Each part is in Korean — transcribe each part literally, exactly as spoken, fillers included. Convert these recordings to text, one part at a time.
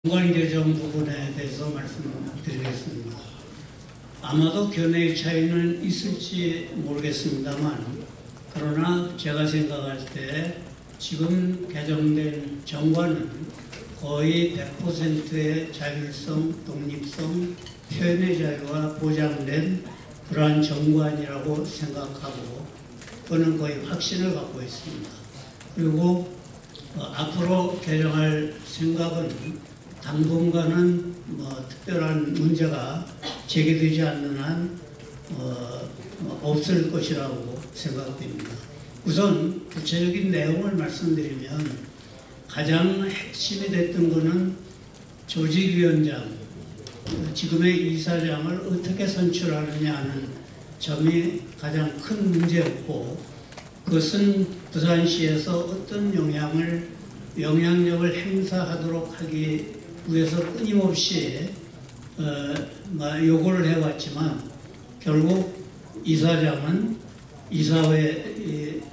정관 개정 부분에 대해서 말씀드리겠습니다. 아마도 견해의 차이는 있을지 모르겠습니다만, 그러나 제가 생각할 때 지금 개정된 정관은 거의 백 퍼센트의 자율성, 독립성, 표현의 자유가 보장된 그러한 정관이라고 생각하고, 저는 거의 확신을 갖고 있습니다. 그리고 어, 앞으로 개정할 생각은 당분간은 뭐 특별한 문제가 제기되지 않는 한 어, 없을 것이라고 생각됩니다. 우선 구체적인 내용을 말씀드리면, 가장 핵심이 됐던 것은 조직위원장, 지금의 이사장을 어떻게 선출하느냐 하는 점이 가장 큰 문제였고, 그것은 부산시에서 어떤 영향을, 영향력을 행사하도록 하기 위해서 끊임없이 어, 요구를 해왔지만, 결국 이사장은 이사회,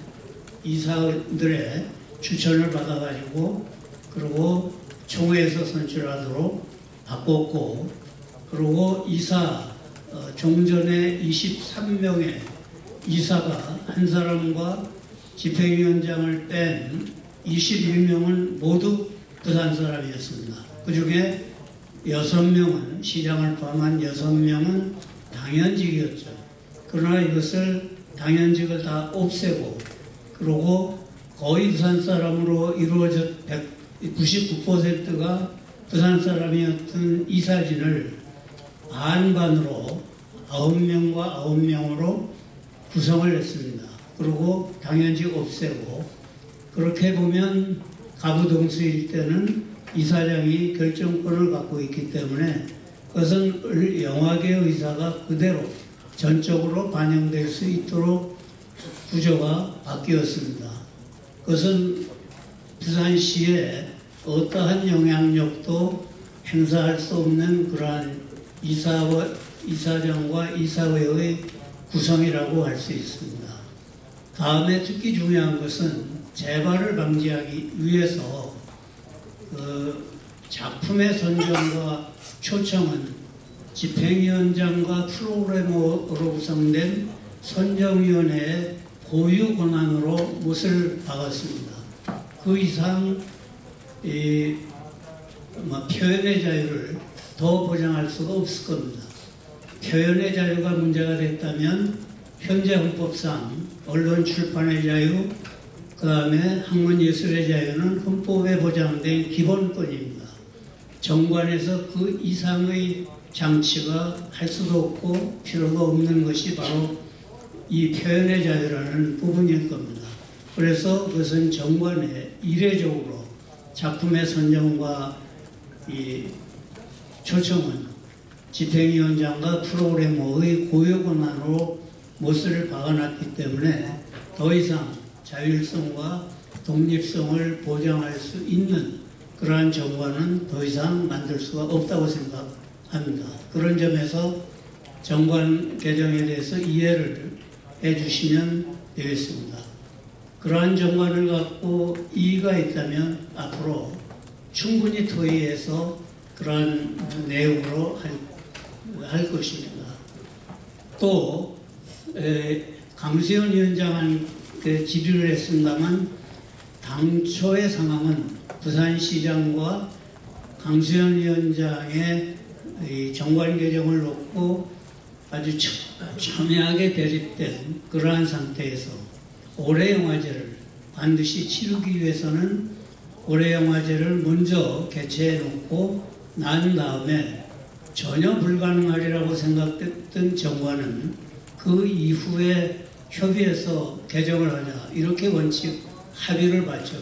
이사들의 추천을 받아가지고, 그리고 총회에서 선출하도록 바꿨고, 그리고 이사, 어, 종전에 이십삼 명의 이사가 한 사람과 집행위원장을 뺀 이십일 명은 모두 부산 사람이었습니다. 그 중에 여섯 명은, 시장을 포함한 여섯 명은 당연직이었죠. 그러나 이것을, 당연직을 다 없애고, 그리고 거의 부산 사람으로 이루어졌, 구십구 퍼센트가 부산 사람이었던 이사진을 반반으로 아홉 명과 아홉 명으로 구성을 했습니다. 그리고 당연직 없애고, 그렇게 보면 가부동수일 때는 이사장이 결정권을 갖고 있기 때문에 그것은 영화계 의사가 그대로 전적으로 반영될 수 있도록 구조가 바뀌었습니다. 그것은 부산시에 어떠한 영향력도 행사할 수 없는 그러한 이사와, 이사장과 이사회의 구성이라고 할 수 있습니다. 다음에 특히 중요한 것은 재발을 방지하기 위해서 그 작품의 선정과 초청은 집행위원장과 프로그래머로 구성된 선정위원회의 고유 권한으로 못을 박았습니다. 그 이상 이, 뭐, 표현의 자유를 더 보장할 수가 없을 겁니다. 표현의 자유가 문제가 됐다면 현재 헌법상 언론 출판의 자유, 그 다음에 학문 예술의 자유는 헌법에 보장된 기본권입니다. 정관에서 그 이상의 장치가 할 수도 없고 필요가 없는 것이 바로 이 표현의 자유라는 부분일 겁니다. 그래서 그것은 정관에 이례적으로 작품의 선정과 이 초청은 집행위원장과 프로그래머의 고유 권한으로 못을 박아놨기 때문에 더 이상 자율성과 독립성을 보장할 수 있는 그러한 정관은 더 이상 만들 수가 없다고 생각합니다. 그런 점에서 정관 개정에 대해서 이해를 해주시면 되겠습니다. 그러한 정관을 갖고 이의가 있다면 앞으로 충분히 토의해서 그러한 내용으로 할, 할 것입니다. 또 에, 강수현 위원장한테 질의를 했습니다만, 당초의 상황은 부산시장과 강수현 위원장의 이 정관 개정을 놓고 아주 첨예하게 대립된 그러한 상태에서 올해 영화제를 반드시 치르기 위해서는 올해 영화제를 먼저 개최해 놓고 난 다음에 전혀 불가능하리라고 생각됐던 정관은 그 이후에 협의해서 개정을 하자, 이렇게 원칙 합의를 받죠.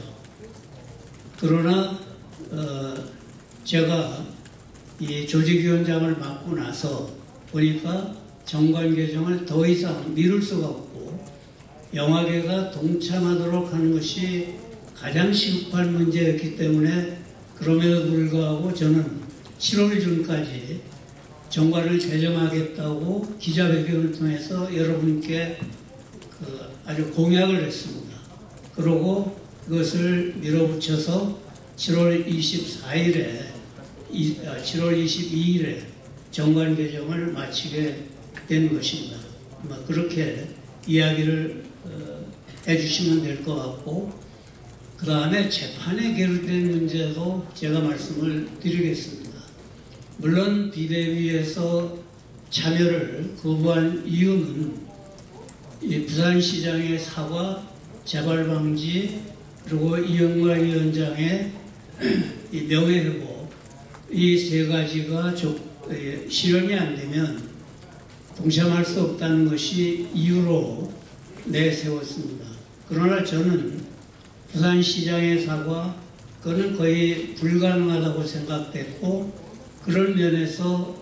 그러나 어, 제가 이 조직위원장을 맡고 나서 보니까 정관 개정을 더 이상 미룰 수가 없고, 영화계가 동참하도록 하는 것이 가장 시급한 문제였기 때문에, 그럼에도 불구하고 저는 칠월 중까지 정관을 개정하겠다고 기자회견을 통해서 여러분께 그 아주 공약을 했습니다. 그리고 그것을 밀어붙여서 칠월 이십사일에 칠월 이십이일에 정관 개정을 마치게 된 것입니다. 아마 그렇게 이야기를 어, 해주시면 될 것 같고, 그 다음에 재판에 계류된 문제도 제가 말씀을 드리겠습니다. 물론 비대위에서 참여를 거부한 이유는 이 부산시장의 사과, 재발 방지, 그리고 이영만 위원장의 이 명예회복, 이 세 가지가 실현이 안 되면 동참할 수 없다는 것이 이유로 내세웠습니다. 그러나 저는 부산시장의 사과, 그거는 거의 불가능하다고 생각됐고, 그런 면에서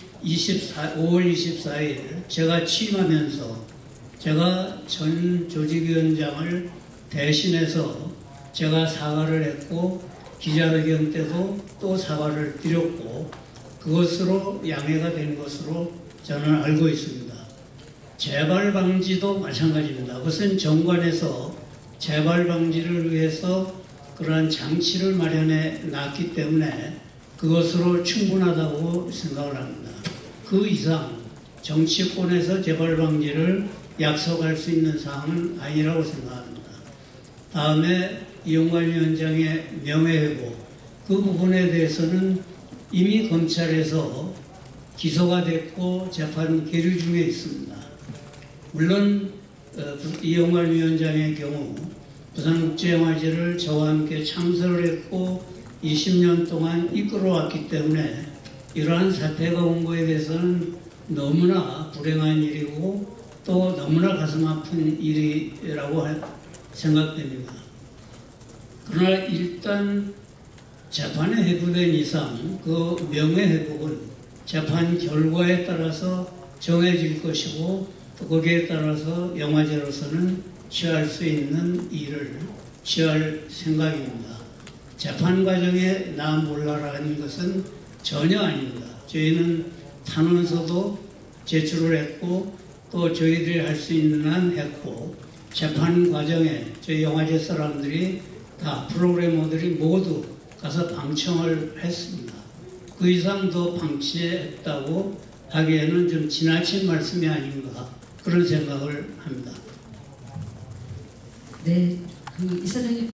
오월 이십사일 제가 취임하면서 제가 전 조직위원장을 대신해서 제가 사과를 했고, 기자회견 때도 또 사과를 드렸고, 그것으로 양해가 된 것으로 저는 알고 있습니다. 재발 방지도 마찬가지입니다. 그것은 정관에서 재발 방지를 위해서 그러한 장치를 마련해 놨기 때문에 그것으로 충분하다고 생각을 합니다. 그 이상 정치권에서 재발 방지를 약속할 수 있는 사항은 아니라고 생각합니다. 다음에 이영관 위원장의 명예회복, 그 부분에 대해서는 이미 검찰에서 기소가 됐고 재판 계류 중에 있습니다. 물론 이영관 위원장의 경우 부산국제영화제를 저와 함께 창설을 했고 이십 년 동안 이끌어왔기 때문에 이러한 사태가 온 것에 대해서는 너무나 불행한 일이고 또 너무나 가슴 아픈 일이라고 생각됩니다. 그러나 일단 재판에 회부된 이상 그 명예회복은 재판 결과에 따라서 정해질 것이고 또 거기에 따라서 영화제로서는 취할 수 있는 일을 취할 생각입니다. 재판 과정에 나 몰라라는 것은 전혀 아닙니다. 저희는 탄원서도 제출을 했고 또 저희들이 할 수 있는 한 했고, 재판 과정에 저희 영화제 사람들이 다 프로그래머들이 모두 가서 방청을 했습니다. 그 이상 더 방치했다고 하기에는 좀 지나친 말씀이 아닌가 그런 생각을 합니다. 네, 그 이사장님.